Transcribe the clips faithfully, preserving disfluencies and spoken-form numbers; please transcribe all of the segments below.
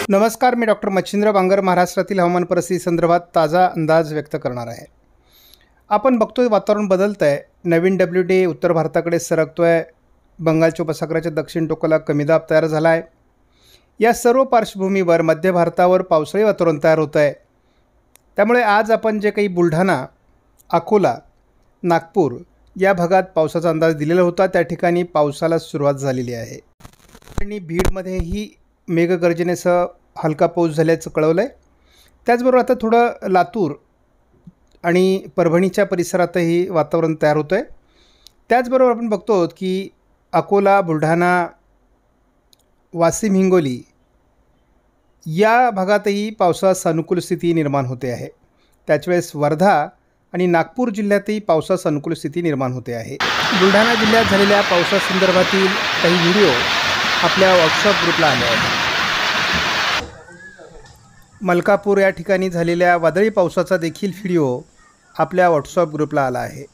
नमस्कार, मी डॉक्टर मच्छिंद्र बांगर महाराष्ट्रातील हवामान परिस्थिती संदर्भात ताजा अंदाज व्यक्त करणार आहे। आपण बघतोय वातावरण बदलतं आहे। नवीन डब्ल्यू डी उत्तर भारताकडे सरकतो आहे। बंगालच्या उपसागराच्या दक्षिण टोकाला कमी दाब तयार झाला आहे। या सर्व पार्श्वभूमीवर मध्य भारतावर पावसाळी वातावरण तयार होतं आहे। त्यामुळे आज आपण जे काही बुलढाणा, अकोला, नागपूर या भागात पावसाचा अंदाज दिलेला होता, त्या ठिकाणी पावसाला सुरुवात झालेली आहे आणि बीडमध्येही मेघगर्जनेसह हलका पाऊस झाल्याचं कळवलं आहे। त्याचबरोबर आता थोडं लातूर आणि परभणीच्या परिसरातही वातावरण तयार होतं आहे। त्याचबरोबर आपण बघतो की अकोला, बुलढाणा, वाशिम, हिंगोली या भागातही पावसास अनुकूल स्थिती निर्माण होते आहे। त्याचवेळेस वर्धा आणि नागपूर जिल्ह्यातही पावसास अनुकूल स्थिती निर्माण होते आहे। बुलढाणा जिल्ह्यात झालेल्या पावसासंदर्भातील काही व्हिडिओ आपल्या व्हॉट्सअप ग्रुपला आले आहेत। मलकापूर या ठिकाणी झालेल्या वादळी पावसाचा देखील व्हिडिओ आपल्या व्हॉट्सअप ग्रुपला आला आहे।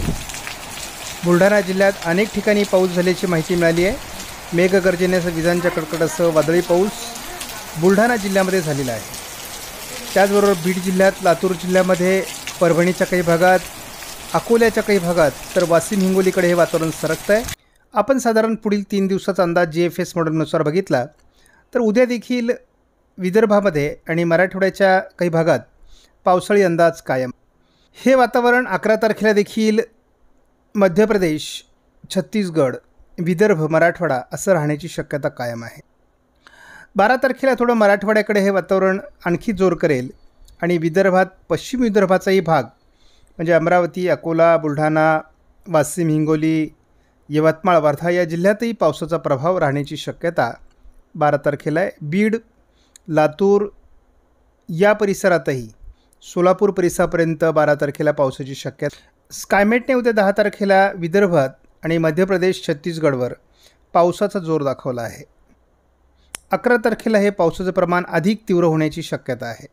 बुलढाणा जिल्ह्यात अनेक ठिकाणी पाऊस झाल्याची माहिती मिळाली आहे। मेघगर्जनेसह विजांच्या कडकडाटासह वादळी पाऊस बुलढाणा जिल्ह्यामध्ये झालेला आहे। त्याचबरोबर बीड जिल्ह्यात, लातूर जिल्ह्यामध्ये, परभणीच्या काही भागात, अकोल्याच्या काही भागात, तर वाशिम, हिंगोलीकडे हे वातावरण सरकतं आहे। आपण साधारण पुढील तीन दिवसाचा अंदाज जी एफ एस मॉडेलनुसार बघितला तर उद्या देखील विदर्भामध्ये आणि मराठवाड्याच्या काही भागात पावसाळी अंदाज कायम। हे वातावरण अकरा तारखेला देखील मध्य प्रदेश, छत्तीसगड, विदर्भ, मराठवाडा असं राहण्याची शक्यता कायम आहे। बारा तारखेला थोडं मराठवाड्याकडे हे वातावरण आणखी जोर करेल आणि विदर्भात, पश्चिम विदर्भाचाही भाग म्हणजे अमरावती, अकोला, बुलढाणा, वाशिम, हिंगोली, यवतमाळ, वर्धा या जिल्ह्यातही पावसाचा प्रभाव राहण्याची शक्यता बारा तारखेला आहे। बीड, लातूर या परिसरातही, सोलापूर परिसरापर्यंत बारा तारखेला पावसाची शक्यता। स्कायमेटने उद्या दहा तारखेला विदर्भात आणि मध्य प्रदेश, छत्तीसगडवर पावसाचा जोर दाखवला आहे। अकरा तारखेला हे पावसाचं प्रमाण अधिक तीव्र होण्याची शक्यता आहे।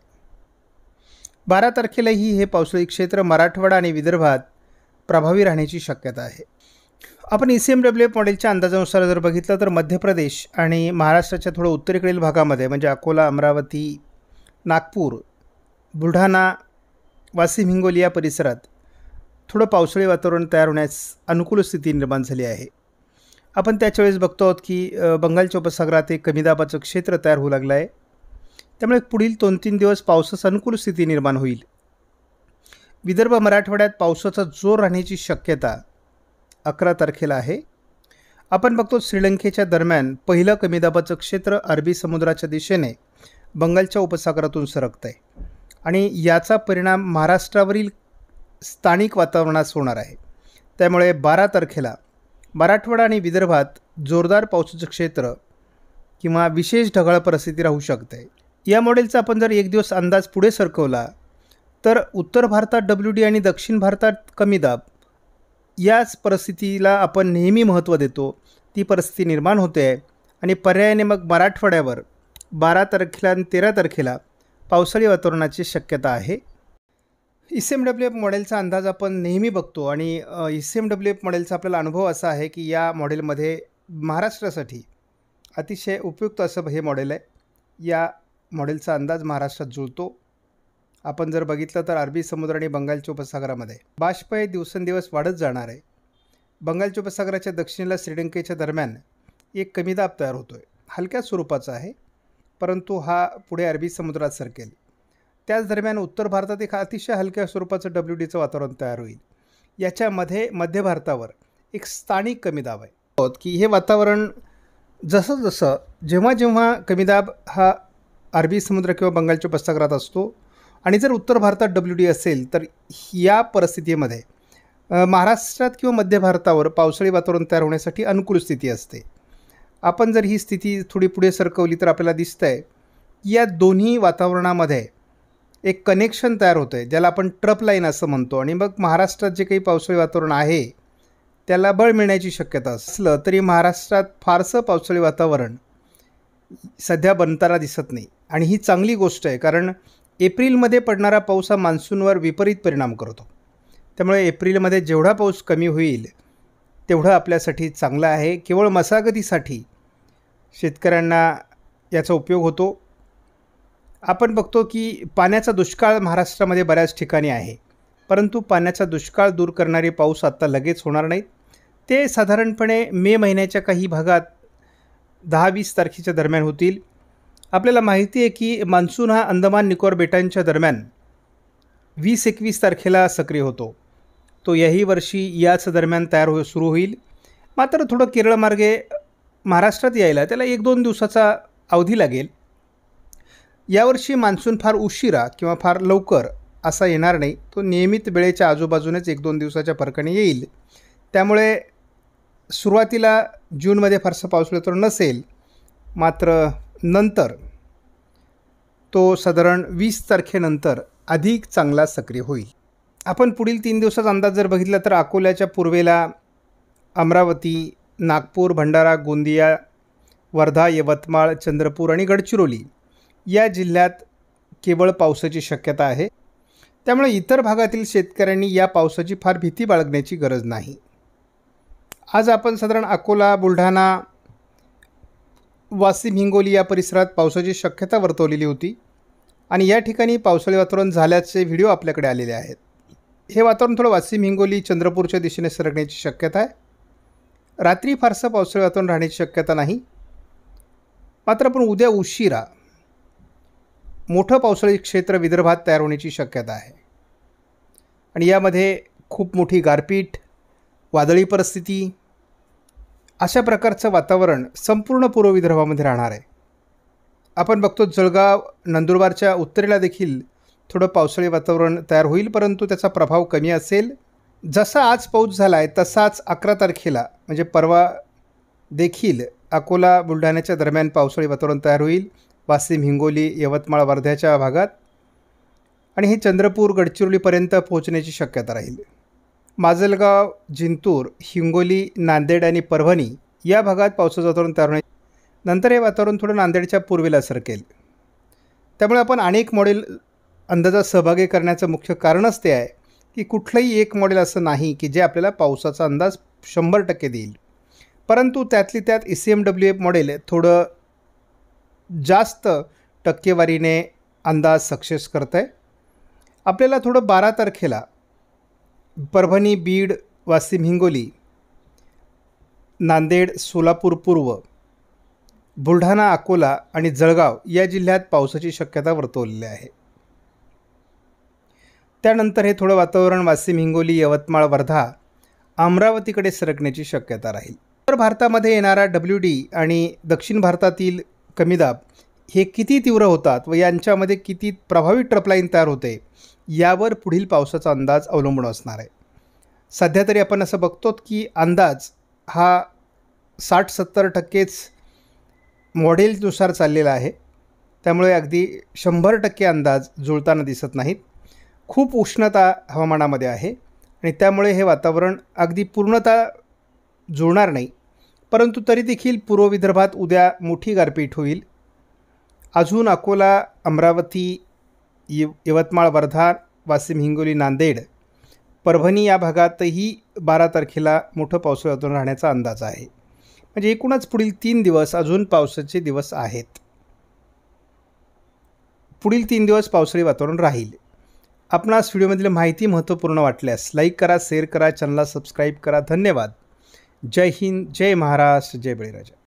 बारा तारखेलाही हे पावसाळी क्षेत्र मराठवाडा आणि विदर्भात प्रभावी राहण्याची शक्यता आहे। आपण E C M W F मॉडेलच्या अंदाजानुसार जर बघितलं तर मध्य प्रदेश आणि महाराष्ट्राच्या थोडं उत्तरेकडील भागामध्ये म्हणजे अकोला, अमरावती, नागपूर, बुलढाणा, वाशिम, हिंगोली या परिसरात थोडं पावसाळी वातावरण तयार होण्यास अनुकूल स्थिती निर्माण झाली आहे। आपण त्याच्या वेळेस बघतो आहोत की बंगालच्या उपसागरात एक कमी दाबाचं क्षेत्र तयार होऊ लागलं आहे। त्यामुळे पुढील दोन तीन दिवस पावसास अनुकूल स्थिती निर्माण होईल। विदर्भ, मराठवाड्यात पावसाचा जोर राहण्याची शक्यता अकरा तारखेला आहे। आपण बघतो श्रीलंकेच्या दरम्यान पहिलं कमी दाबाचं क्षेत्र अरबी समुद्राच्या दिशेने बंगालच्या उपसागरातून सरकत आहे आणि याचा परिणाम महाराष्ट्रावरील स्थानिक वातावरणास होणार आहे। त्यामुळे बारा तारखेला मराठवाडा आणि विदर्भात जोरदार पावसाचं क्षेत्र किंवा विशेष ढगाळ परिस्थिती राहू शकते। या मॉडेलचा आपण जर एक दिवस अंदाज पुढे सरकवला तर उत्तर भारतात डब्ल्यू डी आणि दक्षिण भारतात कमी दाब याच परिस्थितीला आपण नेहमी महत्त्व देतो, ती परिस्थिती निर्माण होते आहे आणि पर्यायाने मग मराठवाड्यावर बारा तारखेला आणि तेरा तारखेला पावसाळी वातावरणाची शक्यता आहे। E C M W F मॉडेलचा अंदाज आपण नेहमी बघतो आणि E C M W F मॉडेलचा आपल्याला अनुभव असा आहे की या मॉडेलमध्ये महाराष्ट्रासाठी अतिशय उपयुक्त असं हे मॉडेल आहे। या मॉडेलचा अंदाज महाराष्ट्रात जुळतो। आपण जर बघितलं तर अरबी समुद्र आणि बंगालच्या उपसागरामध्ये बाष्प हे दिवसेंदिवस वाढत जाणार आहे। बंगालच्या उपसागराच्या दक्षिणेला श्रीलंकेच्या दरम्यान एक कमी दाब तयार होतो आहे, हलक्या स्वरूपाचा आहे, परंतु हा पुढे अरबी समुद्रात सरकेल। त्याच दरम्यान उत्तर भारतात एक अतिशय हलक्या स्वरूपाचं डब्ल्यू डीचं वातावरण तयार होईल। याच्यामध्ये मध्य भारतावर एक स्थानिक कमी दाब आहे की हे वातावरण जसं जसं जेव्हा जेव्हा कमी दाब हा अरबी समुद्र किंवा बंगालच्या उपसागरात असतो आणि जर उत्तर भारतात डब्ल्यू डी असेल तर या परिस्थितीमध्ये महाराष्ट्रात किंवा मध्य भारतावर पावसाळी वातावरण तयार होण्यासाठी अनुकूल स्थिती असते। आपण जर ही स्थिती थोडी पुढे सरकवली तर आपल्याला दिसतं आहे की या दोन्ही वातावरणामध्ये एक कनेक्शन तयार होतं आहे, ज्याला आपण ट्रप लाईन असं म्हणतो आणि मग महाराष्ट्रात जे काही पावसाळी वातावरण आहे त्याला बळ मिळण्याची शक्यता असलं तरी महाराष्ट्रात फारसं पावसाळी वातावरण सध्या बनताना दिसत नाही आणि ही चांगली गोष्ट आहे, कारण एप्रिलमध्ये पडणारा पाऊस हा मान्सूनवर विपरीत परिणाम करतो। त्यामुळे एप्रिलमध्ये जेवढा पाऊस कमी होईल तेवढं आपल्यासाठी चांगलं आहे। केवळ मशागतीसाठी शेतकऱ्यांना याचा उपयोग होतो आपण बघतो की पाण्याचा दुष्काळ महाराष्ट्रामध्ये बऱ्याच ठिकाणी आहे, परंतु पाण्याचा दुष्काळ दूर करणारे पाऊस आता लगेच होणार नाहीत. ते साधारणपणे मे महिन्याच्या काही भागात दहा वीस तारखेच्या दरम्यान होतील. आपल्याला माहिती आहे की मान्सून हा अंदमान निकोबार बेटांच्या दरम्यान वीस एकवीस तारखेला सक्रिय होतो. तो याही वर्षी याच दरम्यान तयार हो सुरू होईल. मात्र थोडं केरळमार्गे महाराष्ट्रात यायला त्याला एक दोन दिवसाचा अवधी लागेल. यावर्षी मान्सून फार उशिरा किंवा फार लवकर असा येणार नाही. तो नियमित वेळेच्या आजूबाजूनेच एक दोन दिवसाच्या फरकाने येईल. त्यामुळे सुरुवातीला जूनमध्ये फारसा पाऊस तर नसेल, मात्र नंतर तो साधारण वीस तारखेनंतर अधिक चांगला सक्रिय होईल. आपण पुढील तीन दिवसाचा अंदाज जर बघितला तर अकोल्याच्या पूर्वेला अमरावती, नागपूर, भंडारा, गोंदिया, वर्धा, यवतमाळ, चंद्रपूर आणि गडचिरोली या जिल्ह्यात केवळ पावसाची शक्यता आहे. त्यामुळे इतर भागातील शेतकऱ्यांनी या पावसाची फार भीती बाळगण्याची गरज नाही. आज आपण साधारण अकोला, बुलढाणा, वाशिम, हिंगोली या परिसरात पावसाची शक्यता वर्तवलेली होती आणि या ठिकाणी पावसाळी वातावरण झाल्याचे व्हिडिओ आपल्याकडे आलेले आहेत. हे वातावरण थोडं वाशिम, हिंगोली, चंद्रपूरच्या दिशेने सरकण्याची शक्यता आहे. रात्री फारसं पावसाळी वातावरण राहण्याची शक्यता नाही. मात्र पण उद्या उशिरा मोठं पावसाळी क्षेत्र विदर्भात तयार होण्याची शक्यता आहे आणि यामध्ये खूप मोठी गारपीट, वादळी परिस्थिती अशा प्रकारचं वातावरण संपूर्ण पूर्व विदर्भामध्ये राहणार आहे. आपण बघतो जळगाव, नंदुरबारच्या उत्तरेला देखील थोडं पावसाळी वातावरण तयार होईल, परंतु त्याचा प्रभाव कमी असेल. जसा आज पाऊस झाला आहे तसाच अकरा तारखेला म्हणजे परवा देखील अकोला, बुलढाण्याच्या दरम्यान पावसाळी वातावरण तयार होईल. वाशिम, हिंगोली, यवतमाळ, वर्ध्याच्या भागात आणि हे चंद्रपूर, गडचिरोलीपर्यंत पोहोचण्याची शक्यता राहील. माजलगाव, जिंतूर, हिंगोली, नांदेड आणि परभणी या भागात पावसाचं वातावरण तयार होणे. नंतर हे वातावरण थोडं नांदेडच्या पूर्वेला सरकेल. त्यामुळे आपण अनेक मॉडेल अंदाजात सहभागी करण्याचं मुख्य कारणच ते आहे की कुठलंही एक मॉडेल असं नाही की जे आपल्याला पावसाचा अंदाज शंभर टक्के देईल. परंतु त्यातली त्यात E C M W F model थोडं जास्त टक्केवारीने अंदाज सक्सेस करत आहे. आपल्याला थोडं बारा तारखेला परभणी, बीड, वाशिम, हिंगोली, नांदेड, सोलापूर पूर्व, बुलढाणा, अकोला आणि जळगाव या जिल्ह्यात पावसाची शक्यता वर्तवलेली आहे. त्यानंतर हे थोडं वातावरण वाशिम, हिंगोली, यवतमाळ, वर्धा, अमरावतीकडे सरकण्याची शक्यता राहील. उत्तर भारतामध्ये येणारा डब्ल्यू डी आणि दक्षिण भारतातील कमी दाब हे किती तीव्र होतात व यांच्यामध्ये किती प्रभावी ट्रपलाईन तयार होते यावर पुढील पावसाचा अंदाज अवलंबून असणार आहे. सध्या तरी आपण असं बघतो की अंदाज हा साठ सत्तर टक्केच मॉडेलनुसार चाललेला आहे. त्यामुळे अगदी शंभर टक्के अंदाज जुळताना दिसत नाहीत. खूप उष्णता हवामानामध्ये आहे आणि त्यामुळे हे वातावरण अगदी पूर्णतः जुळणार नाही. परंतु तरी देखील पूर्व विदर्भात उद्या मोठी गारपीट होईल. अजून अकोला, अमरावती, यव यवतमाळ, वर्धा, वाशिम, हिंगोली, नांदेड, परभणी या भागातही बारा तारखेला मोठं पावसाळी वातावरण राहण्याचा अंदाज आहे. म्हणजे एकूणच पुढील तीन दिवस अजून पावसाचे दिवस आहेत. पुढील तीन दिवस पावसाळी वातावरण राहील. आपणास व्हिडिओमधील माहिती महत्त्वपूर्ण वाटल्यास लाईक करा, शेअर करा, चॅनलला सबस्क्राईब करा. धन्यवाद. जय हिंद, जय महाराष्ट्र, जय बळीराजा.